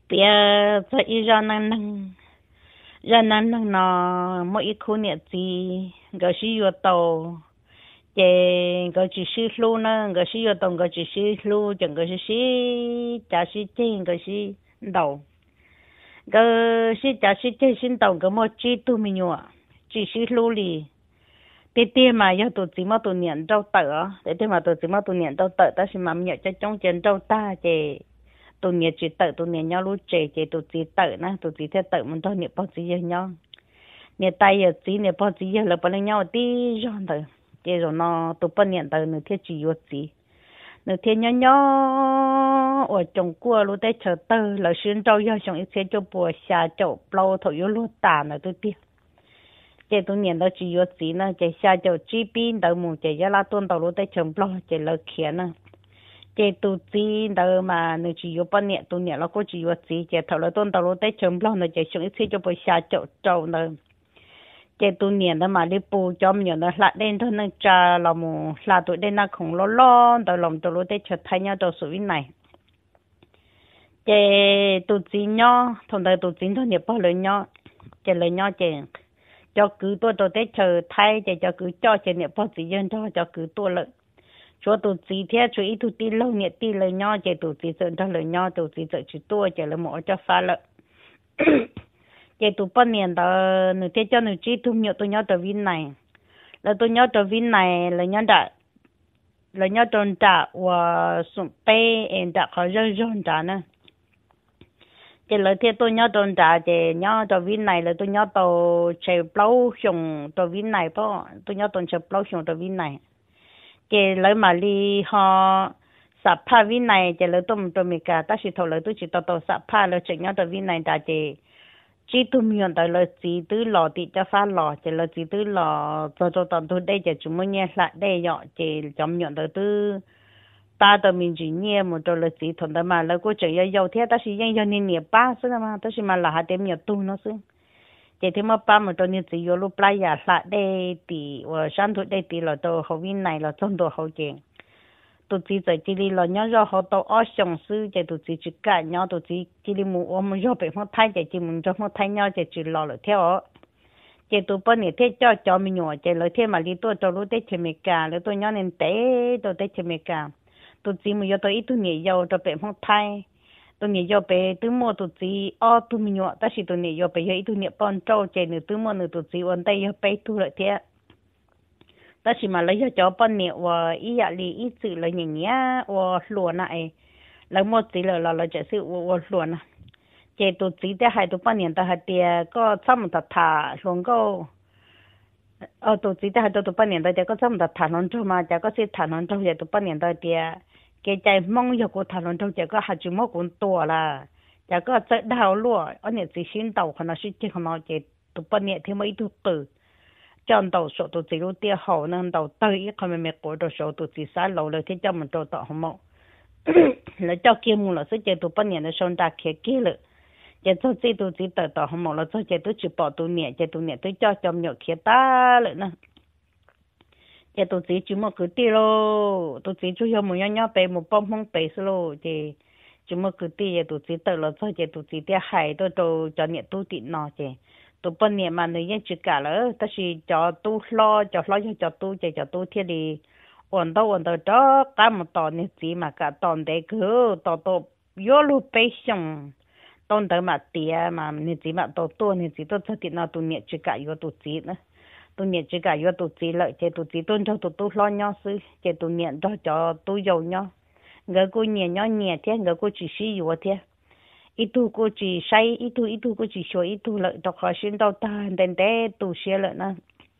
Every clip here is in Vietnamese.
bia cho ý ra năng nó mỗi khu nhà gì cái gì vô tàu cái chỉ sư lu nó cái gì vô tàu cái chỉ sư lu chẳng cái gì chả sĩ trên cái gì đầu cái gì chả sĩ trên xin tàu cái một chỉ tu mình nhọ chỉ sư lu li tê tê mà giờ tụi chỉ mà tụi nhận trâu tở tê tê mà tụi chỉ mà tụi nhận trâu tở ta xin mà nhẹ cho trong chân trâu ta chè tụi nhận chỉ tở tụi nhận nhau lúc chè tụi chỉ tở na tụi chỉ theo tở mình thôi nhận bao chỉ nhau nhận tay giờ chỉ nhận bao chỉ là bao nhiêu nhau tí rồi tở chè rồi nó tụi bao nhận tở nữa theo chỉ vô chỉ nữa theo nhau ở trong cua lúc đấy chờ tở là xuyên trâu giờ xong ít xe cho bùa xà chậu bao thôi vô lúc tà nữa tôi tiếc chế tôi nhận đó chỉ có gì nữa chế xa cho chi pin đầu mù chế giá la tuần đầu lúc tới chồng lo chế lơ kia nữa chế tôi chỉ đầu mà nếu chỉ có bao nhiêu tôi nhận là có chỉ có gì chế thầu là tuần đầu lúc tới chồng lo nữa chế xuống ít cho bồi xa cho trâu nữa chế tôi nhận đó mà đi bù cho mình nó lại đến thôi nó trả là mù là tụi đây nó không lo đầu lòng đầu lúc tới chợ thay nhau đầu suy này chế tôi chỉ nhau thằng đây tôi chỉ thôi nhập bao lời nhau chế lời nhau chế cho cứ tôi tết chờ thay để cho cứ cho trên địa phương chỉ dân cho cứ tôi lợi cho tôi chỉ theo chú ý tôi tin lâu nhẹ tin lời nhau để tôi chỉ dẫn cho lời nhau tôi chỉ dẫn chỉ tôi để là mỗi cho pha lợi để tôi bao nhiêu đó nửa thế cho nửa chỉ tôi nhớ tôi nhớ tờ vin này là tôi nhớ tờ vin này là nhớ tròn trả và sụp pe em đã khó rơi trả nữa cái lời thế tôi nhớ tròn trả thì nhớ tờ vin này là tôi nhớ tàu chạy plau xong tờ vin này po tôi nhớ tàu chạy plau xong tờ vin này cái lời mà đi họ sắp pha vin này cái lời tôi tôi mình cả ta chỉ thầu lời tôi chỉ tàu sắp pha lời chạy nhớ tờ vin này đã chỉ tôi miệng tờ lời chỉ từ lò thì cho pha lò cái lời chỉ từ lò cho tàu tôi đây chỉ chúng mình nghe lại đây dọ cái trong miệng tờ từ ta tờ mình chỉ nghe một trò là chỉ thằng đó mà là cô chỉ giàu thế ta chỉ giàu nên nhiều ba xưa mà ta chỉ mà là hạt tem nhiều tu nó xưa chỉ thêm mà ba một trò nên chỉ vô lúc playa lại đây thì và sáng thôi đây thì là đồ hậu viên này là trong đồ hậu chuyện tụi chỉ tại chỉ đi là nhớ ra họ tàu ở sông sư chỉ tụi chỉ cả nhau tụi chỉ đi mua mà do bị họ thay chỉ muốn cho họ thay nhau chỉ lo là theo chỉ tụi bên này thế cho mình nhỏ chỉ lời thế mà đi tôi cho lúc tết chơi mệt cả rồi tôi nhớ nên té tôi tết chơi mệt cả tôi chỉ muốn cho tôi ít tôi nhảy vô cho bé không thay tôi nhảy vô bé tôi mua tôi chỉ tôi mình nhọ ta chỉ tôi nhảy vô bé ít tôi nhảy bon trâu chơi nữa tôi mua nữa tôi chỉ ôn tay vô bé tôi lại thế ta chỉ mà lấy cho bon nhẹ và ý ạ li ý sự là nhảy nhá và lùa này lấy một chỉ là chỉ sự và lùa nè chơi tôi chỉ để hai tôi bon nhẹ ta hai tia có xong một thả luôn có tôi chỉ để hai tôi bon nhẹ ta có xong một thả luôn cho mà chỉ có sẽ thả luôn cho tôi bon nhẹ ta tia cái trái mong cho cô thằng nó trong cái hạt chim mốc cũng to là cái cái đào lúa anh ấy chỉ xin tàu họ nó chỉ chỉ họ nói cái tụi bên này thì mấy tụi tử chọn tàu số tụi chỉ lúc tiêu hậu nên tàu tới không phải mấy cổ tàu số tụi chỉ xả lầuเลยที่ cho mình tàu tàu không mốc là cho kia mua là sẽ chơi tụi bên này nó xong ra kia rồi cái cho chỉ tụi chỉ tàu không mốc là cho chơi tụi chỉ bỏ tụi nhẹ tụi cho nhiều kia ta rồi nè giờ tôi chỉ một cái tí lô tôi chỉ chủ yếu một nhau bé một bông bông bé lô thì chỉ một cái tí giờ tôi chỉ tự là thôi giờ tôi chỉ để hay tôi cho nhẹ tôi tịt nọ chứ tôi bên nhẹ mà người dân chỉ cả là ta chỉ cho tôi lo cho tôi thì đi ổn đâu đó cả một tòn này chỉ mà cả tòn đấy cứ tòn vô lúc bé xong tòn đấy mà tia mà này chỉ mà tôi này chỉ tôi cho tịt nọ tôi nhẹ chỉ cả vô tôi chỉ nữa tôi nhận chỉ cả vô tụi chị lợi chỉ tụi chị tôn cho tụi tôi lo nhau sư chỉ tụi nhận cho tôi giàu nhau người cô nhận nhau nhẹ thế người cô chỉ sử dụng thế ít tu cô chỉ say ít tu cô chỉ sửa ít tu lợi cho khỏi xin đâu ta đến thế tụi xe lợi nè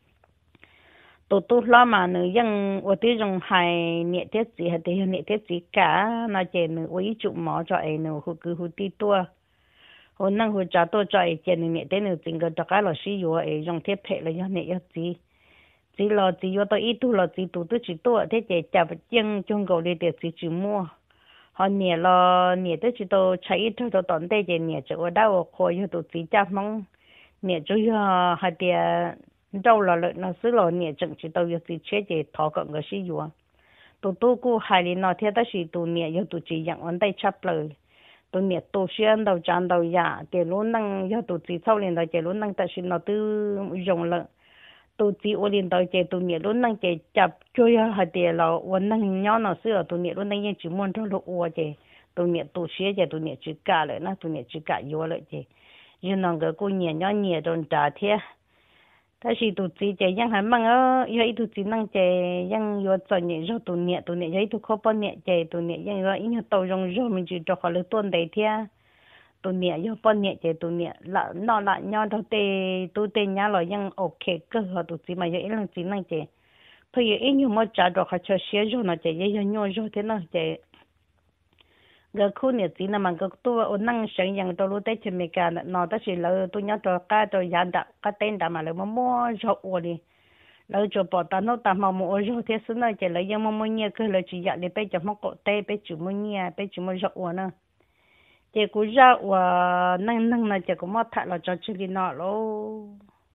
tụi tôi lo mà nữ dân ở đây dùng hai nhẹ thế gì hay thế nhẹ thế gì cả nó chỉ nữ ý chụp mỏ cho ai nữ hụt cứ hụt đi tua hôm nay hồi trả tôi cho ấy tiền này tên nữa chính cái đó cái là sử dụng ấy dùng thiết bị là do này chỉ là chỉ tôi ít tu là chỉ tu tôi chỉ tu thế chỉ trả vật chân trong cầu đi để chỉ mua họ nhẹ là nhẹ tôi chỉ tôi chạy ít thôi tôi tận đây chỉ nhẹ chỗ đâu khỏi tôi chỉ trả mong nhẹ chỗ hạt tiền đâu là nó xứ là nhẹ chẳng chỉ tôi chỉ chế chỉ thọ cận cái sử dụng tôi cũng hay đi nói thế đó chỉ tôi nhẹ tôi chỉ nhận vấn đề chấp lời tụi nhẹ tổ xuyên đầu tràn đầu dạ để luôn năng do tụi chị sau liền đầu để luôn năng tại xin nó tư dùng lợ tụi chị ô liền đầu để tụi nhẹ luôn năng để chập chơi hạt để là ôn năng nhỏ nó xưa tụi nhẹ luôn năng như chỉ muốn cho lụ ô để tụi nhẹ tổ xuyên để tụi nhẹ chỉ cả lại na tụi nhẹ chỉ cả vô lại để nhưng nó cái cô nhẹ nhỏ nhẹ trong trả thế ta chỉ tụi chị chỉ ยัง hay mang ở tụi chị năng chỉ ยัง vô cho nhẹ cho tụi nhẹ tụi khó bao nhẹ chỉ tụi nhẹ ยัง rồi ít tàu rong rồi mình chỉ cho họ lấy tuần đấy thế tụi nhẹ vô bao nhẹ chỉ tụi nhẹ là nó là nhau đâu tụi tê nhau rồi ยัง ok cơ họ tụi chị mà ยัง năng chị năng chỉ thôi ยัง ít nhiều mà trả được họ cho xé rồi nó chỉ ยัง nhau rồi thế nó chỉ cái khu nhà chị là cái tôi ở năng sáng yang tôi lúc đấy chỉ mấy cái nó đó chỉ là tôi nhớ cho cái tôi dán đặt cái tên đã mà là mua cho ô đi là cho bỏ ta nó ta mà mua cho thế xin là chỉ là yang mua nhiều cái là chỉ dán để bây giờ mắc cổ tay bây giờ mua nhiều bây giờ mua cho ô nữa thì cũng ra và năng năng là chỉ có mất thật là cho chị đi nọ luôn